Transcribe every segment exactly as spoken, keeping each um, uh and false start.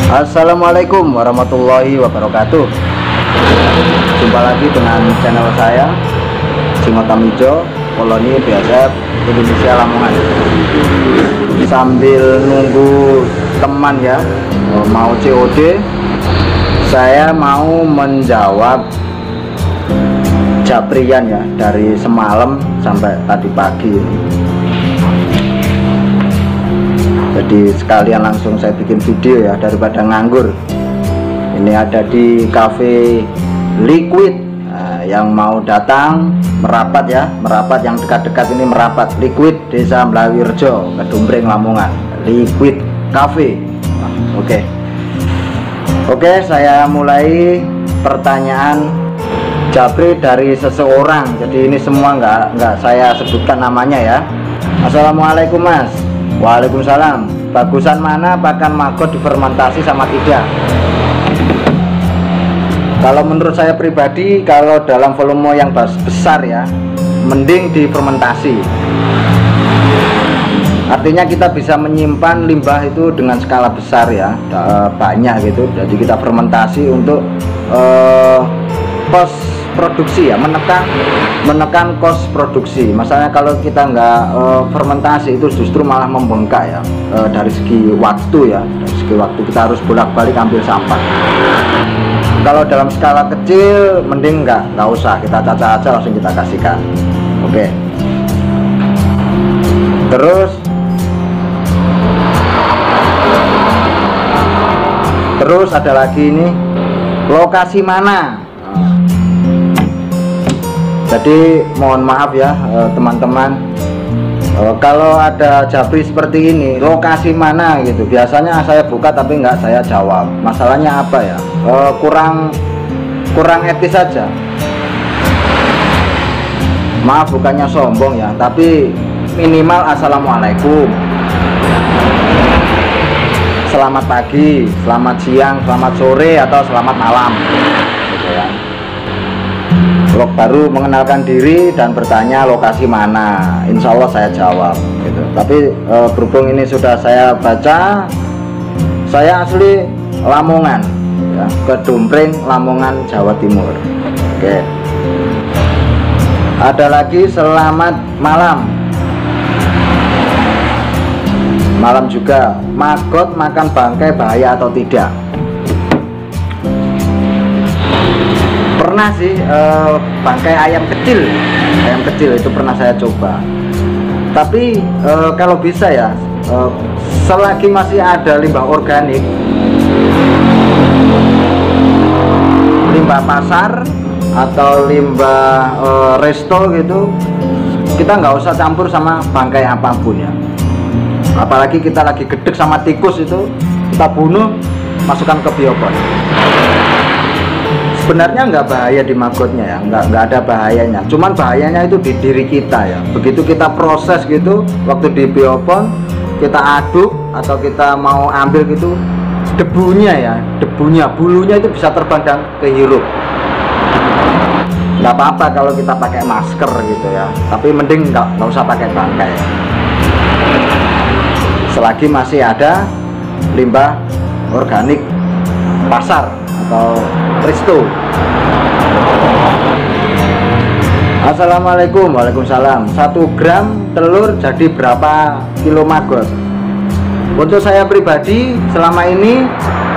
Assalamualaikum warahmatullahi wabarakatuh. Jumpa lagi dengan channel saya Singo Tamijo, Koloni B S F Indonesia Lamongan. Sambil nunggu teman ya mau C O D, saya mau menjawab japrian ya dari semalam sampai tadi pagi ini. Jadi sekalian langsung saya bikin video ya daripada nganggur. Ini ada di cafe Liquid. Nah, yang mau datang merapat ya, merapat yang dekat-dekat ini merapat. Liquid Desa Mlawirjo, Kedumbreng Lamongan. Liquid Cafe. Nah, oke. Okay. Oke, okay, saya mulai pertanyaan japri dari seseorang. Jadi ini semua nggak nggak saya sebutkan namanya ya. Assalamualaikum Mas. Waalaikumsalam. Bagusan mana pakan maggot difermentasi sama tidak? Kalau menurut saya pribadi, kalau dalam volume yang besar ya, mending difermentasi. Artinya kita bisa menyimpan limbah itu dengan skala besar ya, banyak gitu. Jadi kita fermentasi untuk eh, pos produksi ya, menekan menekan kos produksi. Masalahnya kalau kita nggak e, fermentasi itu justru malah membengkak ya, e, dari segi waktu ya, dari segi waktu kita harus bolak-balik ambil sampah. Kalau dalam skala kecil mending nggak nggak usah, kita caca aja langsung kita kasihkan. Oke. Terus terus ada lagi ini, lokasi mana? Jadi mohon maaf ya teman-teman, e, e, kalau ada japri seperti ini, lokasi mana gitu, biasanya saya buka tapi nggak saya jawab. Masalahnya apa ya, e, kurang kurang etis saja. Maaf bukannya sombong ya, tapi minimal assalamualaikum, selamat pagi, selamat siang, selamat sore, atau selamat malam gitu ya. Blog baru mengenalkan diri dan bertanya lokasi mana, insya Allah saya jawab gitu. Tapi e, berhubung ini sudah saya baca, saya asli Lamongan ya, Kedumbreng Lamongan Jawa Timur. Oke. Ada lagi selamat malam. Malam juga, maggot makan bangkai bahaya atau tidak? Pernah sih, eh, bangkai ayam kecil ayam kecil itu pernah saya coba. Tapi eh, kalau bisa ya, eh, selagi masih ada limbah organik, limbah pasar atau limbah eh, resto gitu, kita nggak usah campur sama bangkai apapun ya. Apalagi kita lagi gedek sama tikus itu, kita bunuh, masukkan ke biopon. Sebenarnya nggak bahaya di maggotnya ya, nggak nggak ada bahayanya. Cuman bahayanya itu di diri kita ya. Begitu kita proses gitu, waktu di biopon kita aduk atau kita mau ambil gitu, debunya ya, debunya, bulunya itu bisa terbang dan kehirup. Nggak apa-apa kalau kita pakai masker gitu ya. Tapi mending nggak nggak usah pakai bangkai. Selagi masih ada limbah organik pasar atau resto. Assalamualaikum. Waalaikumsalam. Satu gram telur jadi berapa kilo maggot? Untuk saya pribadi selama ini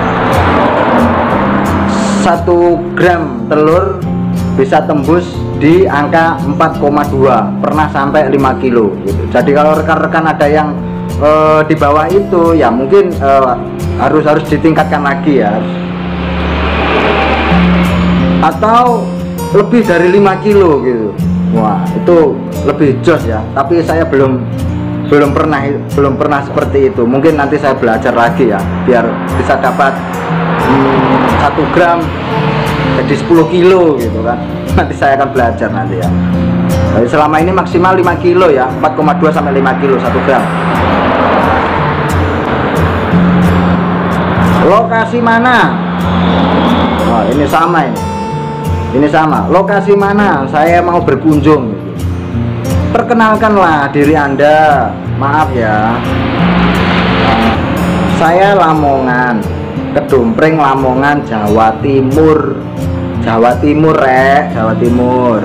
satu gram telur bisa tembus di angka empat koma dua, pernah sampai lima kilo gitu. Jadi kalau rekan-rekan ada yang uh, di bawah itu ya mungkin uh, harus harus ditingkatkan lagi ya, atau lebih dari lima kilo gitu. Wah, itu lebih jos ya. Tapi saya belum belum pernah belum pernah seperti itu. Mungkin nanti saya belajar lagi ya, biar bisa dapat hmm, satu gram jadi sepuluh kilo gitu kan. Nanti saya akan belajar nanti ya. Jadi selama ini maksimal lima kilo ya, empat koma dua sampai lima kilo satu gram. Lokasi mana? Wah, ini sama ini. Ini sama, lokasi mana saya mau berkunjung gitu. Perkenalkanlah diri Anda. Maaf ya, saya Lamongan, Kedumpreng Lamongan, Jawa Timur. Jawa Timur rek, Jawa Timur.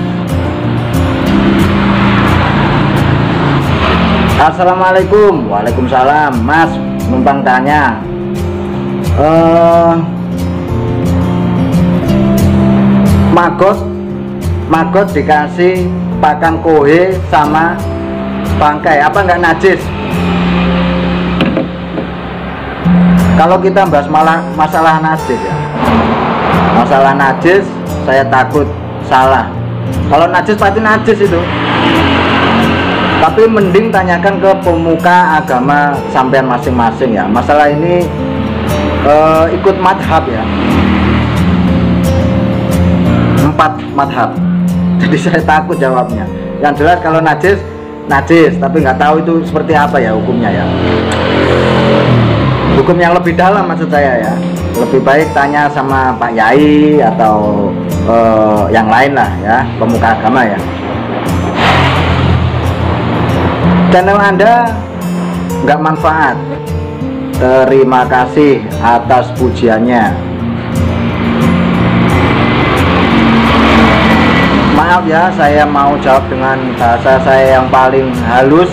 Assalamualaikum. Waalaikumsalam. Mas, numpang tanya. Eh Magot Magot dikasih pakan kohe sama bangkai, apa enggak najis? Kalau kita bahas malah masalah najis ya, masalah najis saya takut salah. Kalau najis pasti najis itu, tapi mending tanyakan ke pemuka agama sampean masing-masing ya. Masalah ini eh, ikut madhab ya, empat madhab. Jadi saya takut jawabnya. Yang jelas kalau najis najis, tapi nggak tahu itu seperti apa ya hukumnya ya. Hukum yang lebih dalam maksud saya ya. Lebih baik tanya sama Pak Yai atau uh, yang lain lah ya, pemuka agama ya. Channel Anda nggak manfaat. Terima kasih atas pujiannya. Maaf ya, saya mau jawab dengan bahasa saya yang paling halus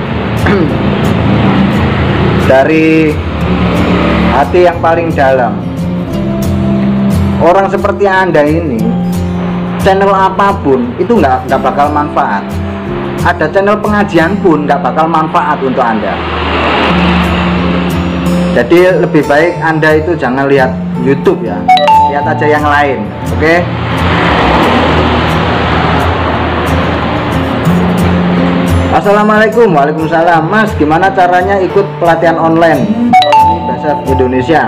dari hati yang paling dalam. Orang seperti Anda ini, channel apapun itu nggak nggak bakal manfaat. Ada channel pengajian pun nggak bakal manfaat untuk Anda. Jadi lebih baik Anda itu jangan lihat YouTube ya, lihat aja yang lain, oke? Okay? Assalamualaikum. Waalaikumsalam. Mas, gimana caranya ikut pelatihan online B S F Indonesia?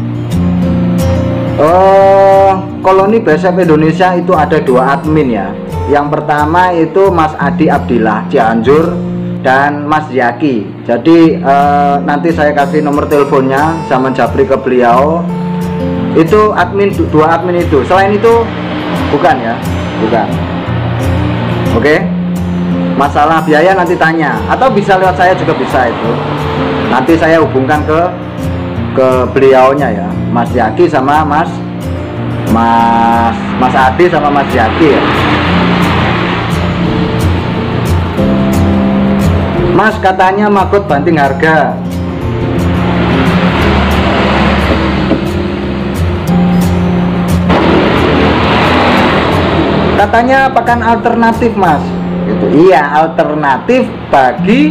Oh, Koloni B S F Indonesia itu ada dua admin ya. Yang pertama itu Mas Adi Abdillah Cianjur dan Mas Yaki. Jadi eh, nanti saya kasih nomor teleponnya sama japri ke beliau. Itu admin, dua admin itu. Selain itu bukan ya, bukan. Oke. Okay? Masalah biaya nanti tanya, atau bisa lewat saya juga bisa itu. Nanti saya hubungkan ke ke beliaunya ya, Mas Yaki sama Mas Mas Mas Adi sama Mas Yaki ya. Mas, katanya Magot banting harga. Katanya pakan alternatif Mas. Gitu. Iya, alternatif bagi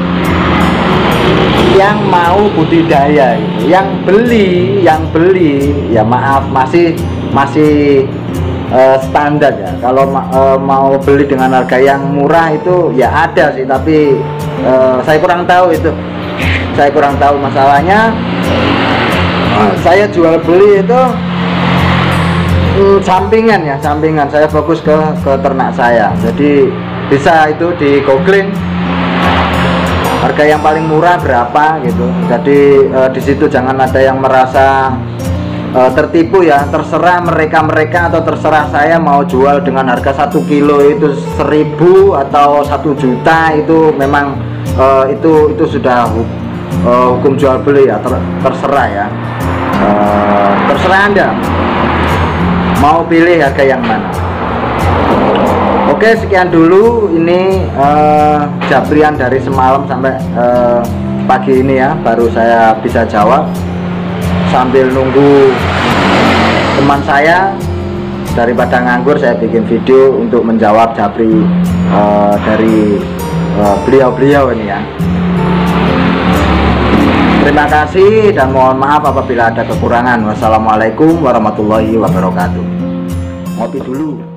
yang mau budidaya gitu. Yang beli, yang beli ya maaf masih masih uh, standar ya. Kalau uh, mau beli dengan harga yang murah itu ya ada sih, tapi uh, saya kurang tahu itu. Saya kurang tahu masalahnya. Uh, saya jual beli itu um, sampingan ya, sampingan. Saya fokus ke ke ternak saya. Jadi bisa itu di googling harga yang paling murah berapa gitu. Jadi e, di situ jangan ada yang merasa e, tertipu ya. Terserah mereka-mereka atau terserah saya mau jual dengan harga satu kilo itu seribu atau satu juta, itu memang e, itu itu sudah e, hukum jual beli ya. Ter, terserah ya. E, terserah Anda mau pilih harga yang mana. Oke, sekian dulu ini uh, japrian dari semalam sampai uh, pagi ini ya, baru saya bisa jawab sambil nunggu teman saya. Daripada nganggur, saya bikin video untuk menjawab japri uh, dari beliau-beliau uh, ini ya. Terima kasih dan mohon maaf apabila ada kekurangan. Wassalamualaikum warahmatullahi wabarakatuh. Ngopi dulu.